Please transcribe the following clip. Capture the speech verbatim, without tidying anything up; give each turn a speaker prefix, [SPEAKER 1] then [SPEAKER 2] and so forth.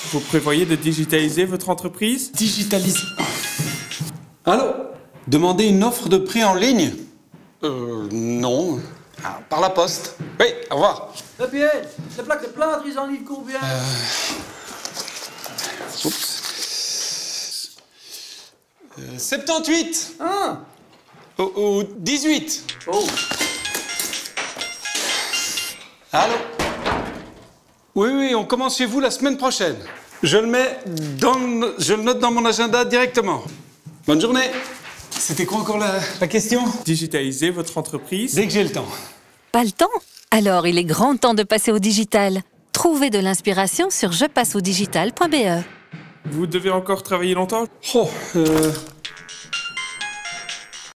[SPEAKER 1] Vous prévoyez de digitaliser votre entreprise?
[SPEAKER 2] Digitaliser. Allô? Demandez une offre de prix en ligne? Euh, non. Ah, par la poste. Oui, au revoir.
[SPEAKER 3] Et puis, hey, les plaques de plâtre, ils en livrent combien?
[SPEAKER 2] Euh... Oups. Euh, soixante-dix-huit.
[SPEAKER 3] Hein?
[SPEAKER 2] Ou, ou dix-huit.
[SPEAKER 3] Oh.
[SPEAKER 2] Allô? Oui, oui, on commence chez vous la semaine prochaine. Je le mets dans... le- Je le note dans mon agenda directement. Bonne journée. C'était quoi encore la, la question?
[SPEAKER 1] Digitaliser votre entreprise?
[SPEAKER 2] Dès que j'ai le temps.
[SPEAKER 4] Pas le temps? Alors il est grand temps de passer au digital. Trouvez de l'inspiration sur je passe au digital point b e.
[SPEAKER 1] Vous devez encore travailler longtemps?
[SPEAKER 2] Oh, euh,